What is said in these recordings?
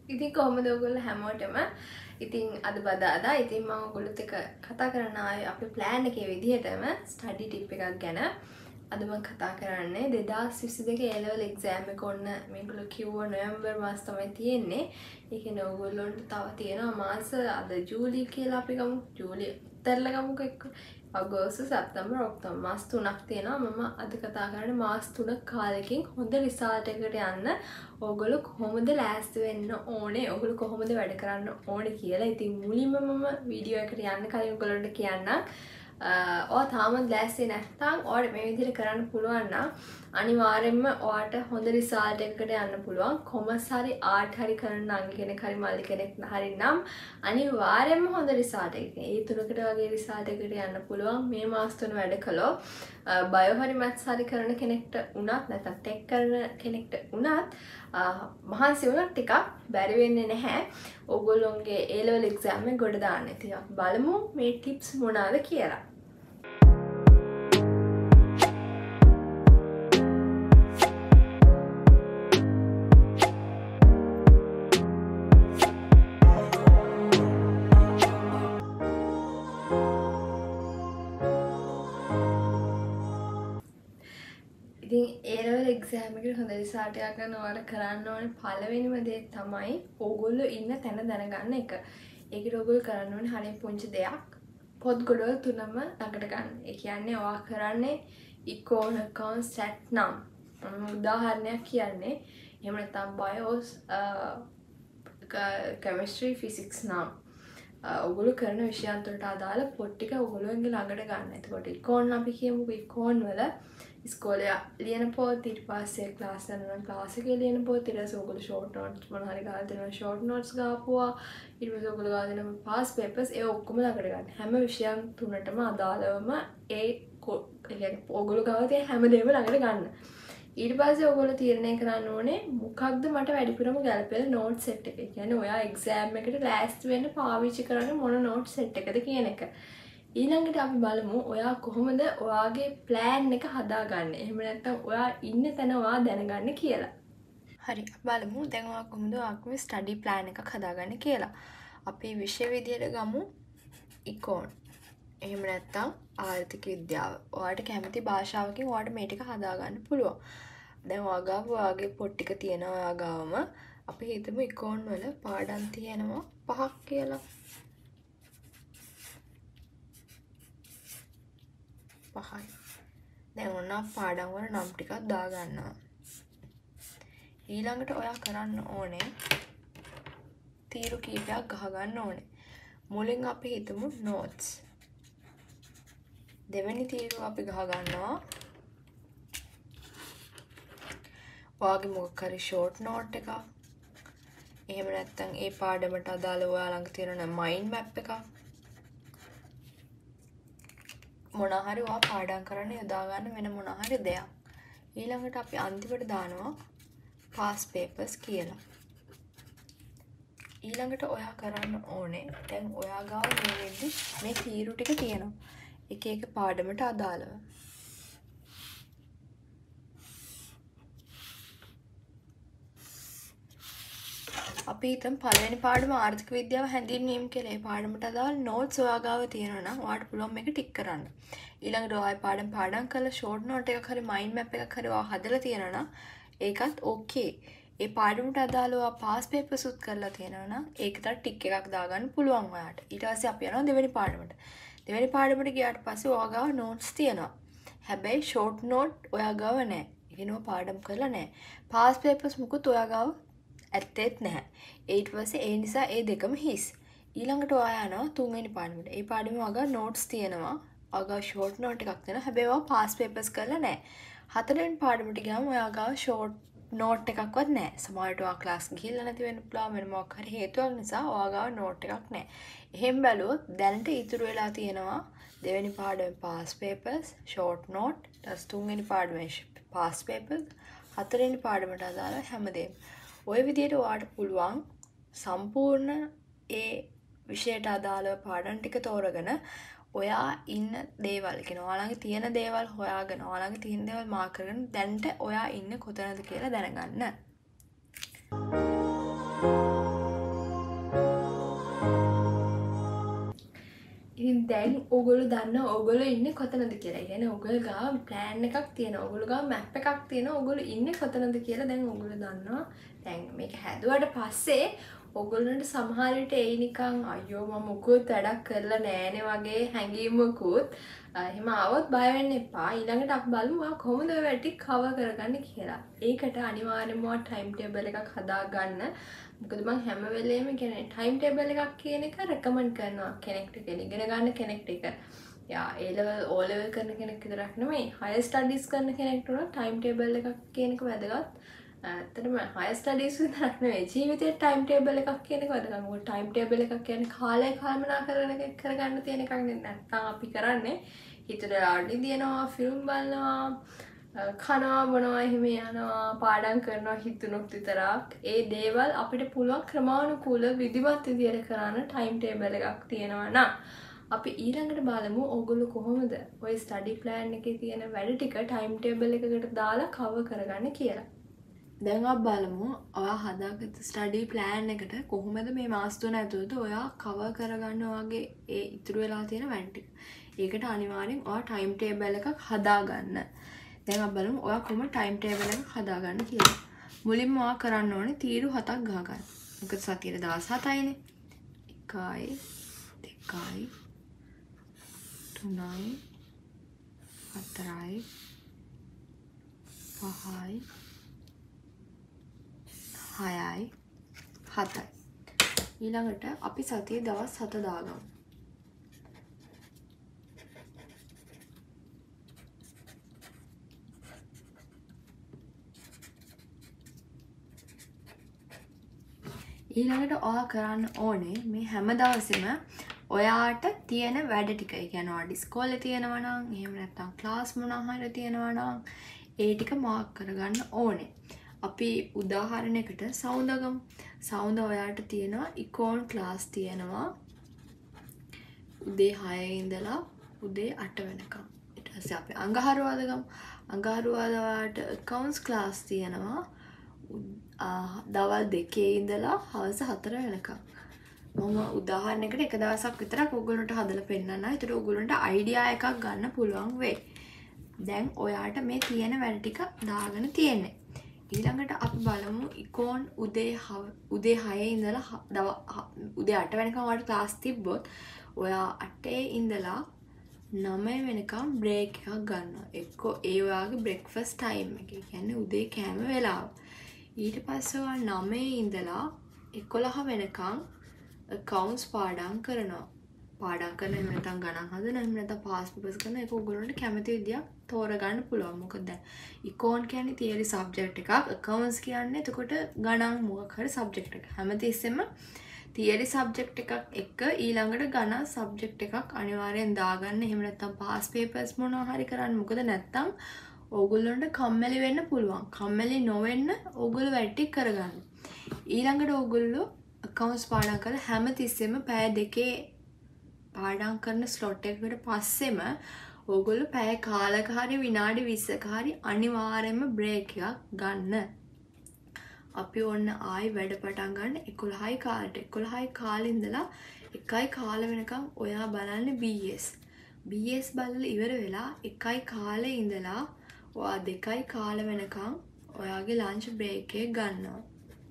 ඉතින් කොහොමද ඔයගොල්ලෝ හැමෝටම ඉතින් අද බදාදා ඉතින් මම ඔයගොල්ලොත් එක්ක කතා කරන්න ආයේ අපේ plan එකේ විදිහටම study tip එකක් ගැන අද මම කතා කරන්නේ 2022 A-level exam එක ඔන්න මේගොල්ලෝ කිව්ව නොවැම්බර් මාස තමයි තියෙන්නේ. ඒ කියන්නේ ඔයගොල්ලන්ට තව තියෙනවා මාස අද ජූලි කියලා අපි ගමු. ජූලි උත්තරලා ගමුකෝ එක්ක. අගෝස්තු සැප්තැම්බර් ඔක්තෝබර් මාස 3ක් තියෙනවා. මම අද කතා කරන්නේ මාස 3ක කාලෙකින් හොඳ රිසල්ට් එකකට යන්න ඔයගොල්ලෝ කොහොමද ලෑස්ති වෙන්න ඕනේ? ඔයගොල්ලෝ කොහොමද වැඩ කරන්න ඕනේ කියලා. ඉතින් මුලින්ම මම වීඩියෝ එකට යන්න කලින් ඔයගොල්ලන්ට කියන්නම්. ඔයා තාමත් ලෑස්ති නැත්නම් ඔයාලට මේ විදිහට කරන්න පුළුවන් නම් අනිවාර්යෙන්ම ඔයාට හොඳ රිසල්ට් එකකට යන්න පුළුවන්. කොමර්ස් හරි ආර්ට් හරි කරන අංග කෙනෙක් හරි මල්ලි කෙනෙක් හරි නම් අනිවාර්යෙන්ම හොඳ රිසල්ට් එකක්. ඒ තුනකට වගේ රිසල්ට් එකකට යන්න පුළුවන්. මේ මාස තුන වැඩ කළොත් බයෝ හරි මැත්ස් හරි කරන කෙනෙක්ට උනත් නැත්නම් ටෙක් කරන කෙනෙක්ට උනත් මහන්සි වුණත් ටිකක් බැරි වෙන්නේ නැහැ. ඔයගොල්ලෝගේ A-level exam එක ගොඩ දාන්න. ඉතින් අපි බලමු මේ tips මොනවාද කියලා. ඉතින් A-level exam එකට හොඳ රිසල්ට් එකක් ගන්න ඔයාලා කරන්න ඕනේ පළවෙනිම දේ තමයි ඕගොල්ලෝ ඉන්න තැන දැනගන්න එක. ඒකට ඕගොල්ලෝ කරන්න ඕනේ හරිය පුංචි දෙයක්. පොත් ගොඩවල් තුනම ළඟට ගන්න. ඒ කියන්නේ ඔයා කරන්නේ econ account stat නම් උදාහරණයක් කියන්නේ එහෙම නැත්නම් bios chemistry physics නම් ඔයගොල්ලෝ කරන විෂයන් වලට අදාළ පොත් ටික ඔයගොල්ලෝගේ ළඟට ගන්න. එතකොට econ අපි කියමුකෝ econ වල ඉස්කෝලේ ලියන පොත් ඊට පස්සේ ක්ලාස් කරනවා ක්ලාස් එකේ ලියන පොත් ඊට පස්සේ ඔයගොල්ලෝ ෂෝට් නෝට්ස් මොන හරි ගාලා දෙනවා ෂෝට් නෝට්ස් ගාපුවා ඊට පස්සේ ඔයගොල්ලෝ ගාලා දෙනවා පාස් පේපර්ස් ඒ ඔක්කොම ළඟට ගන්න. හැම විෂයන් තුනටම අදාළවම ඒ කියන්නේ ඔයගොල්ලෝ ගාව තියෙන හැමදේම ළඟට ගන්න. ඊට පස්සේ ඔයගොල්ලෝ තීරණය කරන්න ඕනේ මොකක්ද මට වැඩිපුරම ගැලපෙන නෝට් සෙට් එක. ඒ කියන්නේ ඔයා එක්සෑම් එකට ලෑස්ති වෙන්න පාවිච්චි කරන්නේ මොන නෝට් සෙට් එකද කියන එක. ඊළඟට අපි බලමු ඔයා කොහොමද ඔයාගේ ප්ලෑන් එක හදාගන්නේ. එහෙම නැත්නම් ඔයා ඉන්න තැන ඔයා දැනගන්න කියලා. හරි අපි බලමු දැන් ඔයා කොහොමද ඔයාගේ ස්ටඩි ප්ලෑන් එකක් හදාගන්නේ කියලා. අපි විෂය විදියට ගමු ඉකෝන්. එහෙම නැත්නම් ආර්ථික විද්‍යාව. ඔයාට කැමති භාෂාවකින් ඔයාට මේ ටික හදාගන්න පුළුවන්. දැන් ඔයා ගාව ඔයාගේ පොත් ටික තියෙනවා ඔයා ගාවම. අපි හිතමු ඉකෝන් වල පාඩම් තියෙනවා 5ක් කියලා. 5යි. දැන් ඔන්න පාඩම් වල නම් ටිකක් දාගන්නවා. ඊළඟට ඔයා කරන්න ඕනේ තීරු කීපයක් ගහගන්න ඕනේ. මුලින් අපි හිතමු notes. දෙවෙනි තීරුව අපි ගහගන්නවා. ඔයාගේ මොකක් හරි short note එකක්. එහෙම නැත්නම් ඒ පාඩමට අදාළ ඔයා ළඟ තියෙන mind map එකක්. මොනවා හරි ඔයා පාඩම් කරන්න යොදා ගන්න වෙන මොනවා හරි දෙයක්. ඊළඟට අපි අන්තිමට දානවා past papers කියලා. ඊළඟට ඔයා කරන්න ඕනේ දැන් ඔයා ගාව මේ වෙද්දි මේ තීරු ටික තියෙනවා. එක එක පාඩමට අදාළව. අපි හිතමු පළවෙනි පාඩම ආර්ථික විද්‍යාව හැඳින්වීම කියලා. ඒ පාඩමට අදාළ notes ඔයා ගාව තියෙනවා නම් ඔයාට පුළුවන් මේක ටික් කරන්න. ඊළඟට ඔයා පාඩම් කරලා short note එකක් හරි mind map එකක් හරි ඔයා හදලා තියෙනවා නම් ඒකත් okay. ඒ පාඩමට අදාළව ඔයා pass papers උත් කරලා තියෙනවා නම් ඒකට ටික් එකක් දාගන්න පුළුවන් ඔයාට. ඊට පස්සේ අපි යනවා දෙවෙනි පාඩමට. දෙවෙනි පාඩමට ගියාට පස්සේ ඔයා ගාව notes තියෙනවා. හැබැයි short note ඔයා ගාව නැහැ. ඒ කියන්නේ ඔයා පාඩම් කරලා නැහැ. pass papers මුකුත් ඔයා ගාව ඇත්තෙත් නැහැ. ඊට පස්සේ ඒ නිසා ඒ දෙකම හිස්. ඊළඟට ඔයා යනවා තුන්වෙනි පාඩමට. ඒ පාඩමේ ඔයාගේ notes තියෙනවා. ඔයාගේ short note එකක් තියෙනවා. හැබැයි ඔයා pass papers කරලා නැහැ. හතරවෙනි පාඩමට ගියාම ඔයා ගාව short note එකක්වත් නැහැ. සමහරවිට ඔයා ක්ලාස් ගිහිල්ලා නැති වෙන්න පුළුවන් වෙන මොකක් හරි හේතුවක් නිසා ඔයා ගාව note එකක් නැහැ. එහෙම බැලුවොත් දැනට ඉතුරු වෙලා තියෙනවා දෙවෙනි පාඩමේ pass papers, short note, ඊට තුන්වෙනි පාඩමේ pass papers, හතරවෙනි පාඩමට අදාළ හැමදේම. ඔය විදිහට ඔයාට පුළුවන් සම්පූර්ණ ඒ විෂයට අදාළව පාඩම් ටික තෝරගෙන ඔයා ඉන්න දේවල් කියන ඔයාලගේ තියෙන දේවල් හොයාගෙන ඔයාලගේ තියෙන දේවල් මාක් කරගෙන දැන්ට ඔයා ඉන්නේ කොතනද කියලා දැනගන්න. දැන් ඔයගොල්ලෝ දන්නවා ඔයගොල්ලෝ ඉන්නේ කොතනද කියලා. يعني ඔයගොල්ලෝ ගාව plan එකක් තියෙනවා. ඔයගොල්ලෝ ගාව map එකක් තියෙනවා. ඔයගොල්ලෝ ඉන්නේ කොතනද කියලා දැන් ඔයගොල්ලෝ දන්නවා. දැන් මේක හැදුවට පස්සේ ඔයගොල්ලන්ට සමහර විට එයි නිකන් අයියෝ මම මොකුත් වැඩක් කරලා නෑනේ වගේ හැඟීමකුත් එහෙම આવොත් බය වෙන්න එපා. ඊළඟට අපි බලමු ඔයා කොහොමද ඔය වැඩ ටික කවර් කරගන්නේ කියලා. ඒකට අනිවාර්යයෙන්ම ඔයා ටයිම් ටේබල් එකක් හදාගන්න. මොකද මම හැම වෙලේම කියන්නේ ටයිම් ටේබල් එකක් කියන එක රෙකමන්ඩ් කරනවා කෙනෙක්ට කියලා. ඉගෙන ගන්න කෙනෙක්ට ඒක. යා A level O level කරන කෙනෙක් විතරක් නෙමෙයි higher studies කරන කෙනෙක්ට උනත් ටයිම් ටේබල් එකක් කියන එක වැදගත්. ඇත්තටම higher studies විතරක් නෙමෙයි ජීවිතේ ටයිම් ටේබල් එකක් කියන එක වැදගත්. මොකද ටයිම් ටේබල් එකක් කියන්නේ කාලය කළමනා කරගන්න තියෙන එකක් නෙවෙයි. නැත්තම් අපි කරන්නේ හිතට ආඩි දිනනවා, ෆිල්ම් බලනවා, කනවා බොනවා එහෙම යනවා, පාඩම් කරනවා හිතුනොත් විතරක්. ඒ දේවල් අපිට පුළුවන් ක්‍රමානුකූල විධිමත් විදියට කරන්න ටයිම් ටේබල් එකක් තියෙනවා නම් අපි ඊළඟට බලමු ඔයගොල්ලෝ කොහොමද ඔය ස්ටඩි ප්ලෑන් එකේ තියෙන වැඩ ටික ටයිම් ටේබල් එකකට දාලා කවර් කරගන්න කියලා. දැන් අපි බලමු ඔයා හදාගත්ත ස්ටඩි ප්ලෑන් එකට කොහොමද මේ මාස තුන ඇතුළත ඔයා කවර් කරගන්න ඔයාගේ ඒ ඉතුරු වෙලා තියෙන වැඩ ටික. ඒකට අනිවාර්යෙන් ඔයා ටයිම් ටේබල් එකක් හදාගන්න. දැන් අපි බලමු ඔයා කොහොමද ටයිම් ටේබල් එකක් හදාගන්න කියලා. මුලින්ම ඔයා කරන්න ඕනේ තීරු 7ක් ගහගන්න. මොකද සතියේ 17යිනේ. 1යි 2යි 3යි 4යි 5යි 6යි 7යි. ඊළඟට අපි සතියේ දවස් 7 දාගමු. ඊළඟට ඔයා කරන්න ඕනේ මේ හැම දවසෙම ඔයාට තියෙන වැඩ ටික. ඒ කියන්නේ ඔයාලා ඉස්කෝලේ තියෙනවා නම් එහෙම නැත්නම් ක්ලාස් මොනවා හරි තියෙනවා නම් ඒ ටික මාක් කරගන්න ඕනේ. අපි උදාහරණයකට සවුන්ද ගමු. සවුන්ද ඔයාට තියෙනවා ඉකෝන් ක්ලාස් තියෙනවා උදේ 6 ඉඳලා උදේ 8 වෙනකම්. ඊට පස්සේ අපි අඟහරුවාද ගමු. අඟහරුවාද ඔයාට accounts ක්ලාස් තියෙනවා දවල් 2 ඉඳලා හවස 4 වෙනකම්. මම උදාහරණයකට එක දවසක් විතරක් ඔයගොල්ලන්ට හදලා පෙන්නන්නම්. ඒතර ඔයගොල්ලන්ට අයිඩියා එකක් ගන්න පුළුවන් වෙයි. දැන් ඔයාට මේ තියෙන වැඩ ටික දාගෙන තියෙන්නේ. ඊළඟට අපි බලමු ඉකෝන් උදේ 6 ඉඳලා උදේ 8 වෙනකම් ඔයාලට ක්ලාස් තිබ්බොත් ඔයා 8 ඉඳලා 9 වෙනකම් බ්‍රේක් එකක් ගන්නවා. එක්කෝ ඒ ඔයාගේ බ්‍රෙක්ෆාස්ට් ටයිම් එක. ඒ කියන්නේ උදේ කෑම වෙලාව. ඊට පස්සේ ඔයා 9 ඉඳලා 11 වෙනකම් accounts පාඩම් කරනවා. පාඩම් කරන එහෙම නැත්නම් ගණන් හදන එහෙම නැත්නම් පාස් පේපර්ස් කරන ඒක ඔයගොල්ලන්ට කැමති විදියක් තෝරගන්න පුළුවන්. මොකද දැන් ඉකෝන් කියන්නේ තියරි සබ්ජෙක්ට් එකක්, accounts කියන්නේ එතකොට ගණන් මොකක් හරි සබ්ජෙක්ට් එකක්. හැමතිස්සෙම තියරි සබ්ජෙක්ට් එකක් එක ඊළඟට ගණන් සබ්ජෙක්ට් එකක් අනිවාර්යෙන් දාගන්න. එහෙම නැත්නම් පාස් පේපර්ස් මොනවා හරි කරන්න. මොකද නැත්නම් ඕගොල්ලන්ට කම්මැලි වෙන්න පුළුවන්. කම්මැලි නොවෙන්න ඕගොල්ලෝ වැඩ ටික කරගන්න. ඊළඟට ඕගොල්ලෝ accounts පාඩම් කරලා හැමතිස්සෙම පැය දෙකේ පාඩම් කරන ස්ලොට් එකකට පස්සෙම ඕගොල්ලෝ පැය කාලක හරි විනාඩි 20ක හරි අනිවාර්යයෙන්ම බ්‍රේක් එකක් ගන්න. අපි ඔන්න ආයි වැඩ පටන් ගන්න 11යි කාලෙට. 11යි කාලේ ඉඳලා 1යි කාලෙ වෙනකම් ඔයා බලන්නේ BS. BS බලලා ඉවර වෙලා 1යි කාලේ ඉඳලා ඔයා 2යි කාලෙ වෙනකම් ඔයාගේ ලන්ච් බ්‍රේක් එක ගන්නවා.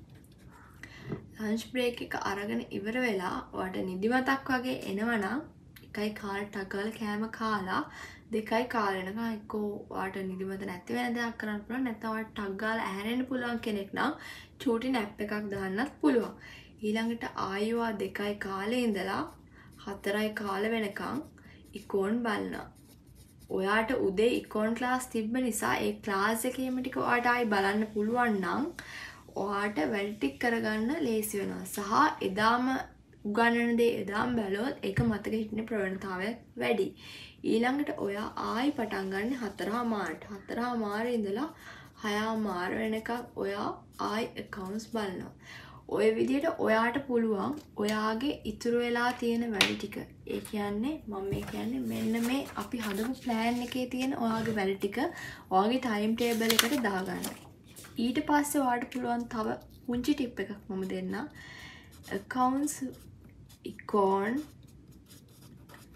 ලන්ච් බ්‍රේක් එක අරගෙන ඉවර වෙලා ඔයාට නිදිමතක් වගේ එනවනම් 1යි කාලට අගාල කෑම කාලා 2යි කාලේ වෙනකම් එක්කෝ ඔයාට නිදිමත නැති වෙන දෙයක් කරන්න පුළුවන්. නැත්නම් ඔයාට ටක් ගාලා ඇහැරෙන්න පුළුවන් කෙනෙක් නම් චූටි නැප් එකක් දාන්නත් පුළුවන්. ඊළඟට ආයෙවා 2යි කාලේ ඉඳලා 4යි කාලේ වෙනකම් ඉකෝන් බලනවා. ඔයාට උදේ ඉකෝන් ක්ලාස් තිබ්බ නිසා ඒ ක්ලාස් එකේම ටික ඔයාට ආයි බලන්න පුළුවන් නම් ඔයාට වැඩ ටික කරගන්න ලේසි වෙනවා. සහ එදාම උගන්වන දේ එදාම බැලුවොත් ඒක මතක හිටින ප්‍රවණතාවය වැඩි. ඊළඟට ඔයා ආයි පටන් ගන්න 4:00 4:00 ඉඳලා 6:00 වෙනකම් ඔයා ආයි accounts බලනවා. ඔය විදිහට ඔයාට පුළුවන් ඔයාගේ ඉතුරු වෙලා තියෙන වැඩ ටික. ඒ කියන්නේ මම කියන්නේ මෙන්න මේ අපි හදපු plan එකේ තියෙන ඔයාගේ වැඩ ටික ඔයාගේ time table එකට දාගන්න. ඊට පස්සේ ඔයාට පුළුවන් තව පුංචි ටිප් එකක් මම දෙන්නම්. accounts econ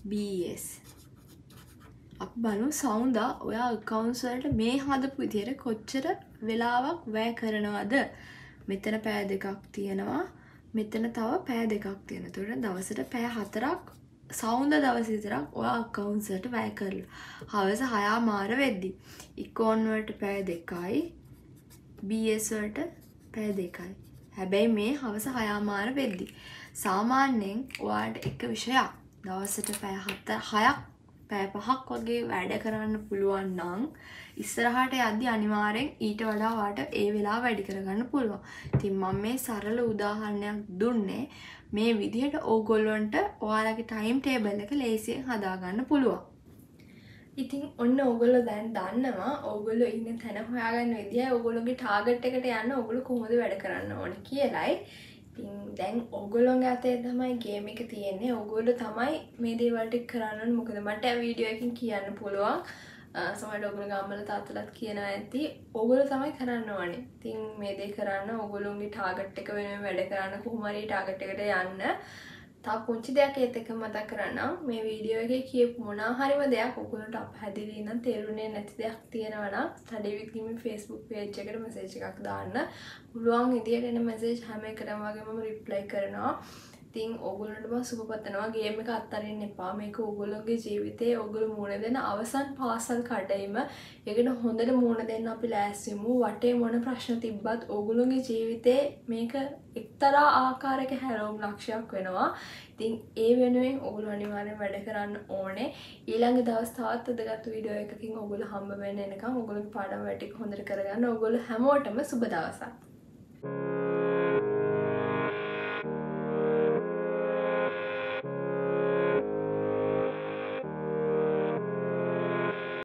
BS. අපි බලමු සෞන්දා ඔයා accounts වලට මේ හදපු විදියට කොච්චර වෙලාවක් වැය කරනවද? මෙතන පැය 2ක් තියෙනවා. මෙතන තව පැය 2ක් තියෙනවා. ඒතකොට දවසට පැය 4ක් සෞන්දා දවස් විතරක් ඔයා accounts වලට වැය කරලා. හවස 6:00 වෙද්දි econ වලට පැය 2යි. BS වලට පැය 2යි. හැබැයි මේ හවස 6:00 වෙද්දි සාමාන්‍යයෙන් ඔයාලට එක විෂයක් දවසට පැය 6ක් පැය 5ක් වගේ වැඩ කරන්න පුළුවන් නම් ඉස්සරහට යද්දි අනිවාර්යෙන් ඊට වඩා ඔයාලට ඒ වෙලාව වැඩි කරගන්න පුළුවන්. ඉතින් මම මේ සරල උදාහරණයක් දුන්නේ මේ විදිහට ඕගොල්ලන්ට ඔයාලගේ ටයිම් ටේබල් එක ලේසියෙන් හදාගන්න පුළුවන්. ඉතින් ඔන්න ඕගොල්ලෝ දැන් දන්නවා ඕගොල්ලෝ ඉන්න තැන හොයාගන්න විදිය ඕගොල්ලෝගේ ටාගට් එකට යන්න ඕගොල්ලෝ කොහොමද වැඩ කරන්න ඕනේ කියලායි. ඉතින් දැන් ඕගොල්ලෝගේ අතේ තමයි ගේම් එක තියෙන්නේ. ඕගොල්ලෝ තමයි මේ දේවල් ටික කරන්න ඕනේ. මොකද මට වීඩියෝ එකකින් කියන්න පුළුවන්. සමහරවිට ඕගොල්ලෝ ගම්වල තාත්තලාත් කියනවා ඇති. ඕගොල්ලෝ තමයි කරන්න ඕනේ. ඉතින් මේ දේ කරන්න ඕගොල්ලෝගේ ටාගට් එක වෙනුවෙන් වැඩ කරන්න කොහොම හරි ටාගට් එකට යන්න. තා පුංචි දෙයක් ඒත් එක මතක් කරන්නම් මේ වීඩියෝ එකේ කියපු මොනවා හරිම දෙයක් ඔයගොල්ලන්ට අපහැදිලි නම් තේරුනේ නැති දෙයක් තියෙනවා නම් study with gimi Facebook page එකට message එකක් දාන්න පුළුවන් විදියට එන message හැම එකටම වගේ මම reply කරනවා. ඉතින් ඕගොල්ලන්ට මම සුබ පතනවා ගේම් එක අත්හරින්න එපා. මේක ඕගොල්ලෝගේ ජීවිතේ ඕගොල්ලෝ මුණ දෙන අවසන් පාසල් කඩයිම. ඒකට හොඳට මුණ දෙන්න අපි ලෑස්ති වෙමු. වටේ මොන ප්‍රශ්න තිබ්බත් ඕගොල්ලෝගේ ජීවිතේ මේක එක්තරා ආකාරයක හැරවුම් ලක්ෂයක් වෙනවා. ඉතින් ඒ වෙනුවෙන් ඕගොල්ලෝ අනිවාර්යෙන් වැඩ කරන්න ඕනේ. ඊළඟ දවස් තවත් අදගත් වීඩියෝ එකකින් ඕගොල්ලෝ හම්බ වෙන්න එනකම් ඕගොල්ලෝගේ පාඩම් වැඩ ටික හොඳට කරගන්න. ඕගොල්ලෝ හැමෝටම සුබ දවසක්.